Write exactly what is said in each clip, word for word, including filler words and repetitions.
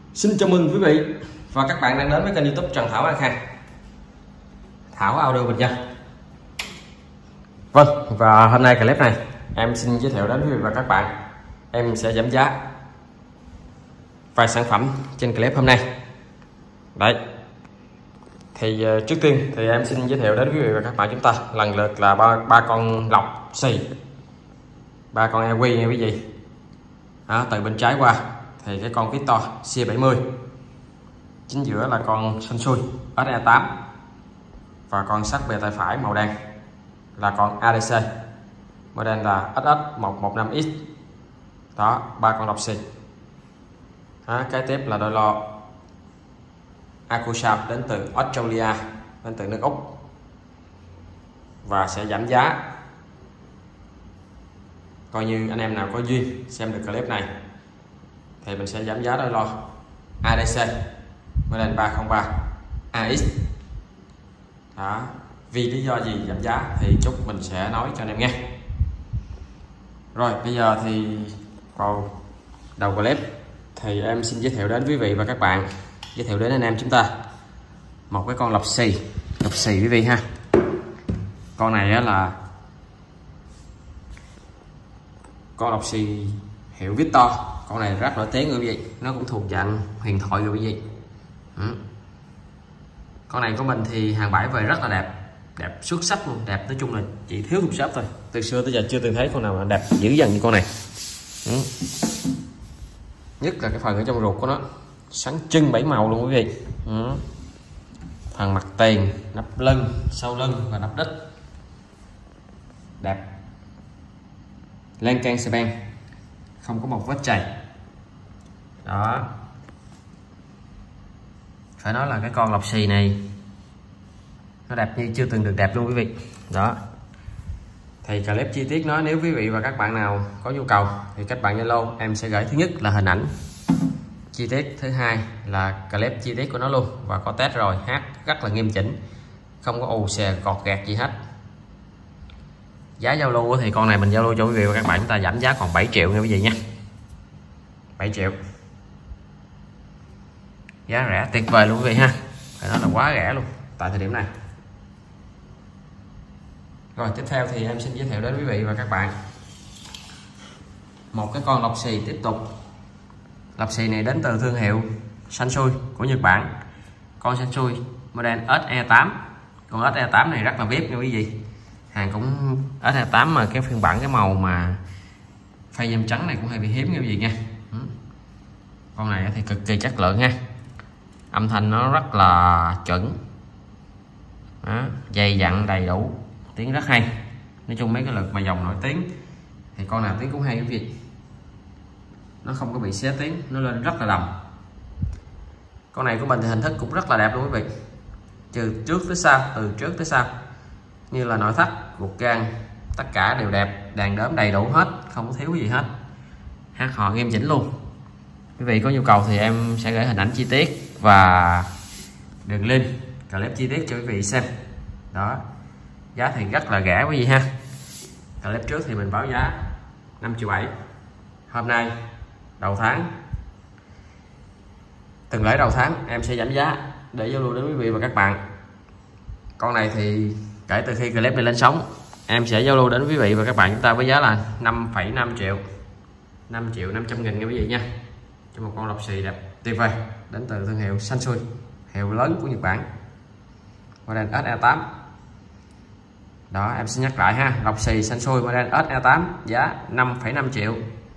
Xin chào mừng quý vị và các bạn đang đến với kênh YouTube Trần Thảo An Khang, Thảo Audio Bình Dân. Vâng, và hôm nay clip này em xin giới thiệu đến quý vị và các bạn, em sẽ giảm giá vài sản phẩm trên clip hôm nay. Đấy, thì uh, trước tiên thì em xin giới thiệu đến quý vị và các bạn chúng ta lần lượt là ba ba con lọc xì, ba con e quy nha quý vị. Đó, từ bên trái qua thì cái con Victor C bảy mươi, chính giữa là con xanh xui S E tám và con sắt bề tay phải màu đen là con A D C, model là S S một một năm X. Đó, ba con lọc xì. Đó, cái tiếp là đôi lo Acusound đến từ Australia, đến từ nước Úc, và sẽ giảm giá. Coi như anh em nào có duyên xem được clip này thì mình sẽ giảm giá đôi lo A D C model ba không ba A X. Đó, vì lý do gì giảm giá thì chút mình sẽ nói cho anh em nghe. Rồi bây giờ thì vào đầu clip thì em xin giới thiệu đến quý vị và các bạn, giới thiệu đến anh em chúng ta một cái con lọc xì, lọc xì quý vị ha. Con này á là con lọc xì hiệu Victor. Con này rất nổi tiếng quý vị, nó cũng thuộc dạng huyền thoại rồi quý vị. Ừ. Con này của mình thì hàng bãi về rất là đẹp, đẹp xuất sắc luôn, đẹp nói chung là chỉ thiếu hộp shop thôi. Từ xưa tới giờ chưa từng thấy con nào mà đẹp dữ dằn như con này. Ừ. Nhất là cái phần ở trong ruột của nó sáng trưng bảy màu luôn quý vị. Ừ. Phần mặt tiền, nắp lưng, sau lưng và nắp đít đẹp, lan can xe ben, không có một vết chày. Đó, phải nói là cái con lọc xì này nó đẹp như chưa từng được đẹp luôn quý vị. Đó, thì clip chi tiết nó, nếu quý vị và các bạn nào có nhu cầu thì các bạn Zalo em sẽ gửi thứ nhất là hình ảnh chi tiết, thứ hai là clip chi tiết của nó luôn, và có test rồi, hát rất là nghiêm chỉnh, không có ù xè gọt gạt gì hết. Giá giao lưu thì con này mình giao lưu cho quý vị và các bạn chúng ta giảm giá còn bảy triệu nha quý vị nha. bảy triệu, giá rẻ tuyệt vời luôn quý vị ha, phải nói là quá rẻ luôn tại thời điểm này. Rồi tiếp theo thì em xin giới thiệu đến quý vị và các bạn một cái con lọc xì tiếp tục. Lọc xì này đến từ thương hiệu Sansui của Nhật Bản. Con Sansui model S E tám. Con S E tám này rất là vip nha quý vị, hàng cũng S E tám mà cái phiên bản cái màu mà phay dâm trắng này cũng hơi bị hiếm nha quý vị nha. Con này thì cực kỳ chất lượng ha, âm thanh nó rất là chuẩn. Đó, dày dặn đầy đủ, tiếng rất hay. Nói chung mấy cái lượt mà dòng nổi tiếng thì con nào tiếng cũng hay quý vị, nó không có bị xé tiếng, nó lên rất là đầm. Con này của mình thì hình thức cũng rất là đẹp luôn quý vị, từ trước tới sau, từ trước tới sau, như là nội thất, ruột gan, tất cả đều đẹp, đàn đớm đầy đủ hết, không có thiếu gì hết, hát họ nghiêm chỉnh luôn. Quý vị có nhu cầu thì em sẽ gửi hình ảnh chi tiết và đường link clip chi tiết cho quý vị xem. Đó, giá thì rất là rẻ quý vị ha. Clip trước thì mình báo giá năm triệu bảy, hôm nay đầu tháng, từng lễ đầu tháng em sẽ giảm giá để giao lưu đến quý vị và các bạn. Con này thì kể từ khi clip này lên sóng em sẽ giao lưu đến quý vị và các bạn chúng ta với giá là năm phẩy năm triệu, năm triệu năm trăm nghìn nha quý vị nha, cho một con lọc xì đẹp tuyệt vời đến từ thương hiệu Sansui, hiệu lớn của Nhật Bản, model S E tám. Đó, em sẽ nhắc lại ha, lọc xì Sansui model S E tám giá năm phẩy năm triệu.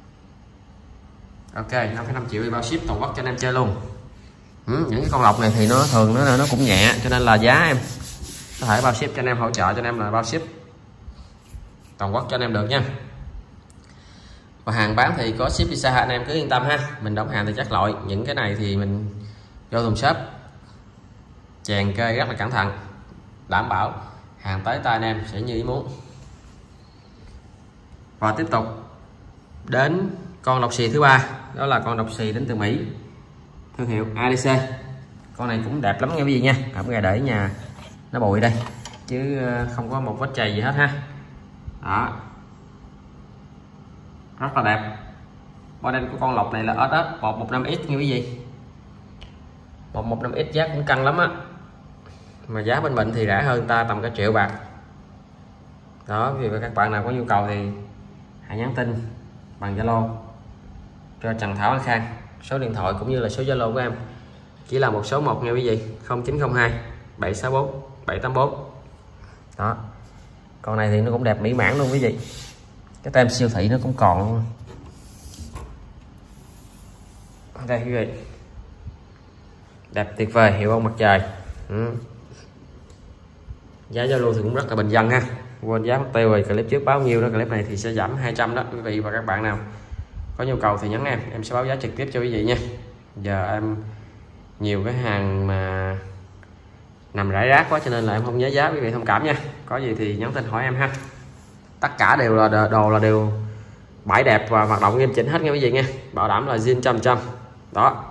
Ok, năm phẩy năm triệu thì bao ship toàn quốc cho anh em chơi luôn. Ừ, những cái con lọc này thì nó thường nó nó cũng nhẹ, cho nên là giá em có thể bao ship cho anh em, hỗ trợ cho anh em là bao ship toàn quốc cho anh em được nha. Và hàng bán thì có ship đi xa, anh em cứ yên tâm ha, mình đóng hàng thì chắc lỗi. Những cái này thì mình vô thùng shop chèn kê rất là cẩn thận, đảm bảo hàng tới tay anh em sẽ như ý muốn. Và tiếp tục đến con lọc xì thứ ba, đó là con lọc xì đến từ Mỹ, thương hiệu A D C. Con này cũng đẹp lắm nha quý vị nha, không gà để ở nhà nó bụi đây chứ không có một vết chày gì hết ha. Đó, rất là đẹp. Model của con lọc này là S S một một năm X nha quý vị. một một năm x giá cũng căng lắm á, mà giá bên mình thì rẻ hơn ta tầm cả triệu bạc đó. Vì các bạn nào có nhu cầu thì hãy nhắn tin bằng Zalo cho Trần Thảo An Khang, số điện thoại cũng như là số Zalo của em chỉ là một số một nha quý vị, không chín không hai bảy sáu bốn bảy tám bốn đó. Con này thì nó cũng đẹp mỹ mãn luôn quý vị, cái tem siêu thị nó cũng còn luôn đây quý vị, đẹp tuyệt vời, hiệu ông mặt trời. Ừ. Giá Zalo thì cũng rất là bình dân ha, quên giá mất tiêu rồi, clip trước báo nhiêu đó, clip này thì sẽ giảm hai trăm đó quý vị. Và các bạn nào có nhu cầu thì nhắn em em sẽ báo giá trực tiếp cho quý vị nha. Giờ em nhiều cái hàng mà nằm rải rác quá cho nên là em không nhớ giá, quý vị thông cảm nha. Có gì thì nhắn tin hỏi em ha. Tất cả đều là đồ là đều bãi đẹp và hoạt động nghiêm chỉnh hết nha quý vị nha, bảo đảm là zin trăm trăm đó.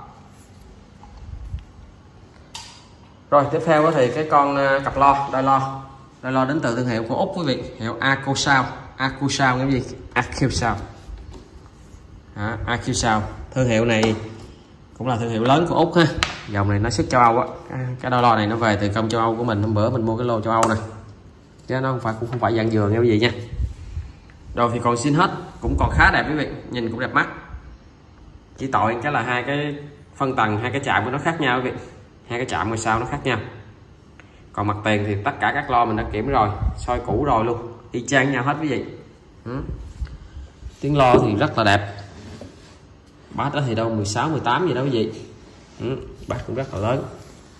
Rồi tiếp theo đó thì cái con cặp lo đôi lo đôi lo đến từ thương hiệu của Úc quý vị, hiệu Acusao Acusao cái gì Acusao à, Acusao. Thương hiệu này cũng là thương hiệu lớn của Úc ha, dòng này nó xuất châu Âu á. Cái đôi lo này nó về từ công châu Âu của mình, hôm bữa mình mua cái lô châu Âu này chứ nó không phải cũng không phải dạng dừa nha quý vị nha. Đồ thì còn xin hết, cũng còn khá đẹp quý vị, nhìn cũng đẹp mắt, chỉ tội cái là hai cái phân tầng, hai cái chạm của nó khác nhau quý vị, hai cái chạm ngoài sau nó khác nhau. Còn mặt tiền thì tất cả các lo mình đã kiểm rồi, soi cũ rồi luôn, y chang nhau hết quý vị. Ừ. Tiếng lo thì rất là đẹp, bát đó thì đâu mười sáu mười tám gì đó quý vị. Ừ. Bát cũng rất là lớn.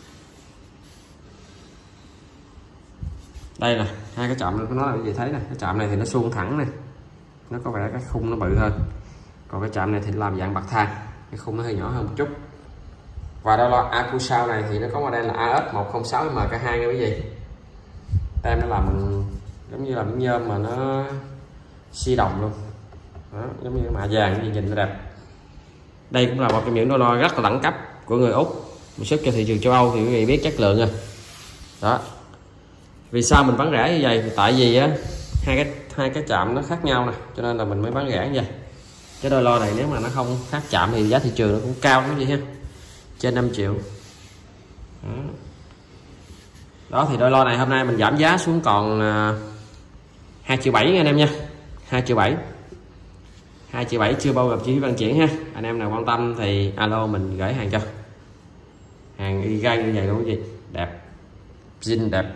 Đây là hai cái chạm của nó là quý vị thấy nè, cái chạm này thì nó suông thẳng nè, nó có vẻ cái khung nó bự hơn, còn cái chạm này thì làm dạng bậc thang, cái khung nó hơi nhỏ hơn một chút. Và đôi lo Acusao này thì nó có model là A S một không sáu M K hai nha quý vị. Tem nó làm giống như là miếng nhôm mà nó xi đồng luôn đó, giống như mạ vàng, gì nhìn nó đẹp. Đây cũng là một trong những đôi lo rất là đẳng cấp của người Úc, mình xuất cho thị trường châu Âu thì quý vị biết chất lượng rồi đó. Vì sao mình bán rẻ như vậy thì tại vì á hai cái hai cái chạm nó khác nhau nè, cho nên là mình mới bán rẻ như vậy. Cái đôi lo này nếu mà nó không khác chạm thì giá thị trường nó cũng cao lắm vậy ha, trên năm triệu đó. Đó thì đôi lo này hôm nay mình giảm giá xuống còn hai triệu bảy anh em nha, hai triệu bảy, hai triệu bảy chưa bao gồm chi phí vận chuyển ha. Anh em nào quan tâm thì alo mình gửi hàng cho, hàng y gan như vậy luôn quý vị, đẹp zin đẹp.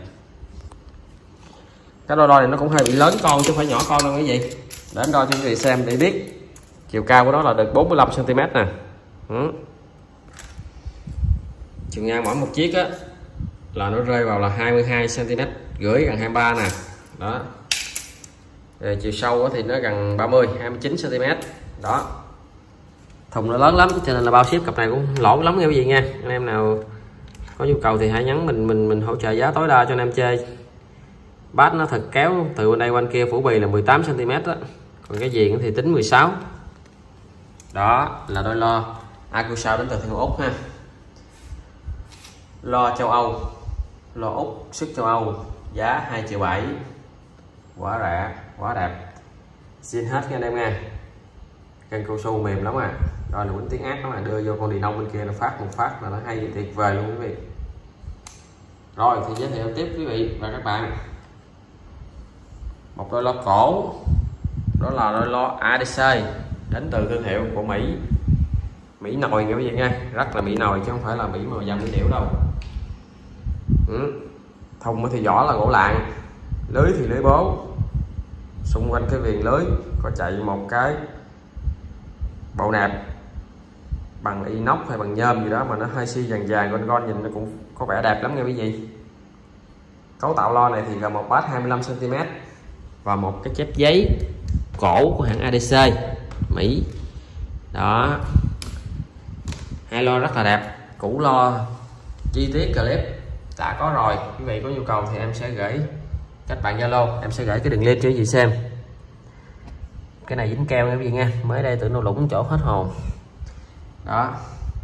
Cái đôi đo này nó cũng hơi bị lớn con chứ không phải nhỏ con đâu quý vị, để em đo cho quý vị xem để biết. Chiều cao của nó là được bốn mươi lăm xăng ti mét nè. Ừ. Chiều ngang mỗi một chiếc á là nó rơi vào là hai mươi hai xăng ti mét rưỡi, gần hai mươi ba nè đó. Rồi chiều sâu thì nó gần ba mươi, hai mươi chín xăng ti mét đó. Thùng nó lớn lắm cho nên là bao ship cặp này cũng lỗ lắm nha quý vị nha. Anh em nào có nhu cầu thì hãy nhắn mình mình mình hỗ trợ giá tối đa cho anh em chơi. Bát nó thật kéo từ bên đây qua bên kia, phủ bì là mười tám xăng ti mét đó, còn cái viền thì tính mười sáu. Đó là đôi lo Acusao đến từ thương hiệu Úc ha. Lo châu Âu, lo Úc xuất châu Âu, giá hai triệu bảy, quá rẻ quá đẹp, xin hết nha anh em nha. Kênh cao su mềm lắm à, rồi là quýnh tiếng ác lắm à, đưa vô con đi nông bên kia nó phát một phát là nó hay tuyệt vời luôn quý vị. Rồi thì giới thiệu tiếp quý vị và các bạn một đôi lo cổ, đó là đôi lo a đê xê đến từ thương hiệu của Mỹ, Mỹ nồi nha quý vị nha, rất là Mỹ nồi chứ không phải là Mỹ màu vàng Mỹ điểu đâu. Ừ. Thùng thì vỏ là gỗ lạng, lưới thì lưới bố, xung quanh cái viền lưới có chạy một cái bộ nẹp bằng inox hay bằng nhôm gì đó mà nó hơi xi vàng vàng con con, nhìn nó cũng có vẻ đẹp lắm nha quý vị. Cấu tạo lo này thì gồm một bát hai mươi lăm xăng ti mét và một cái chép giấy cổ của hãng a đê xê Mỹ đó. Hai lo rất là đẹp, cũ lo chi tiết clip đã có rồi, quý vị có nhu cầu thì em sẽ gửi các bạn Zalo, em sẽ gửi cái đường link cho quý vị xem. Cái này dính keo nha quý vị nha, mới đây tưởng nó lũng chỗ hết hồn đó.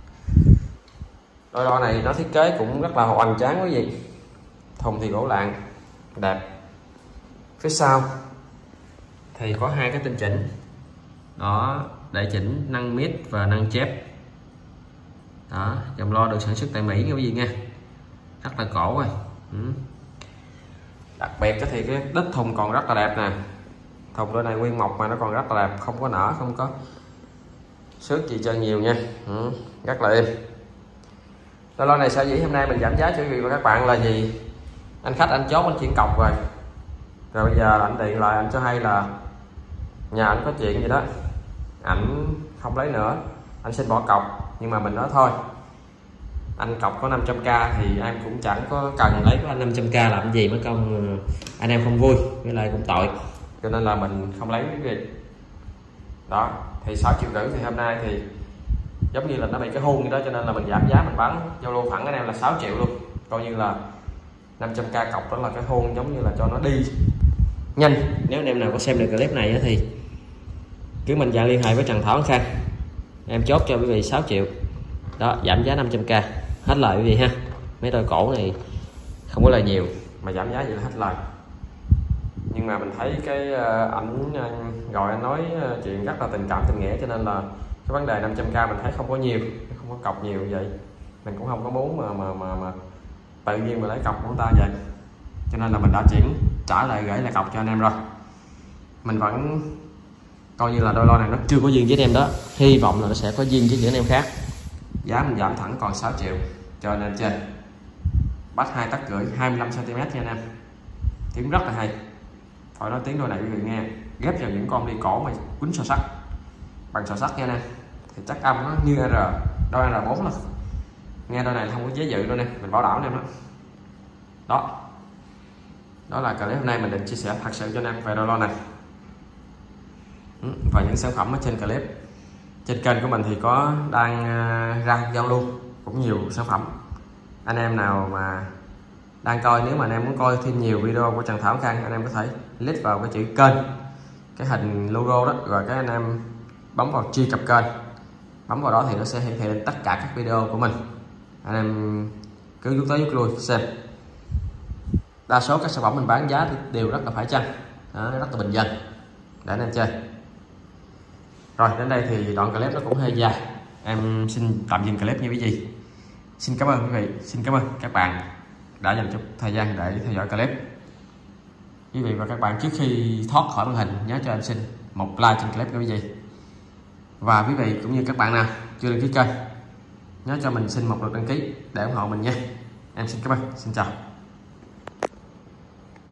Đôi lo này nó thiết kế cũng rất là hoành tráng quý vị. Thùng thì gỗ lạng đẹp, phía sau thì có hai cái tinh chỉnh, đó để chỉnh nâng mít và nâng chép Đó, dòng lo được sản xuất tại Mỹ nha quý vị nha, rất là cổ rồi. Ừ. Đặc biệt thì cái đít thùng còn rất là đẹp nè, thùng đôi này nguyên mộc mà nó còn rất là đẹp, không có nở, không có xước gì trơn nhiều nha. Ừ. Rất là êm. Đôi lo này sở dĩ hôm nay mình giảm giá cho quý vị và các bạn là gì, anh khách anh chốt anh chuyển cọc rồi, rồi bây giờ anh điện lại anh cho hay là nhà anh có chuyện gì đó, ảnh không lấy nữa, anh xin bỏ cọc. Nhưng mà mình nói thôi, anh cọc có năm trăm k thì em cũng chẳng có cần lấy của anh năm trăm k làm gì, mất công anh em không vui, với lại cũng tội, cho nên là mình không lấy cái gì đó. Thì sáu triệu rưỡi thì hôm nay thì giống như là nó bị cái hôn gì đó, cho nên là mình giảm giá, mình bán giao lưu thẳng anh em là sáu triệu luôn, coi như là năm trăm k cọc đó là cái hôn, giống như là cho nó đi nhanh. Nếu anh em nào có xem được clip này thì cứ mình dạng liên hệ với Trần Thảo Khang, em chốt cho quý vị sáu triệu đó, giảm giá năm trăm k, hết lời quý vị ha. Mấy đôi cổ này không có lời nhiều mà giảm giá vậy là hết lời. Nhưng mà mình thấy cái ảnh gọi anh nói chuyện rất là tình cảm tình nghĩa, cho nên là cái vấn đề năm trăm k mình thấy không có nhiều, không có cọc nhiều vậy, mình cũng không có muốn mà mà mà, mà tự nhiên mà lấy cọc của người ta vậy, cho nên là mình đã chuyển trả lại gửi lại cọc cho anh em rồi. Mình vẫn coi như là đôi lo này nó chưa có duyên với anh em đó, hy vọng là nó sẽ có duyên với những anh em khác. Giá mình giảm thẳng còn sáu triệu cho anh em trên, bắt hai tấc rưỡi hai mươi lăm xăng ti mét nha anh em, tiếng rất là hay, phải nói tiếng đôi này quý vị nghe, ghép vào những con đi cổ mà quýnh sò sắt bằng sò sắt nha anh em, thì chắc âm nó như R, đôi R bốn là nghe đôi này không có chế dự đâu nè, mình bảo đảm anh em đó. Đó, đó là clip hôm nay mình định chia sẻ thật sự cho anh em về đôi lo này và những sản phẩm ở trên clip. Trên kênh của mình thì có đang ra giao lưu cũng nhiều sản phẩm, anh em nào mà đang coi, nếu mà anh em muốn coi thêm nhiều video của Trần Thảo Khang, anh em có thể click vào cái chữ kênh, cái hình logo đó, rồi cái anh em bấm vào truy cập kênh, bấm vào đó thì nó sẽ hiển thị lên tất cả các video của mình, anh em cứ rút tới rút lui xem. Đa số các sản phẩm mình bán giá thì đều rất là phải chăng, đó, rất là bình dân để anh em chơi. Rồi đến đây thì đoạn clip nó cũng hơi dài, em xin tạm dừng clip như quý vị. Xin cảm ơn quý vị, xin cảm ơn các bạn đã dành chút thời gian để theo dõi clip. Quý vị và các bạn trước khi thoát khỏi màn hình nhớ cho em xin một like trên clip của quý vị. Và quý vị cũng như các bạn nào chưa đăng ký kênh nhớ cho mình xin một lượt đăng ký để ủng hộ mình nha. Em xin cảm ơn, xin chào.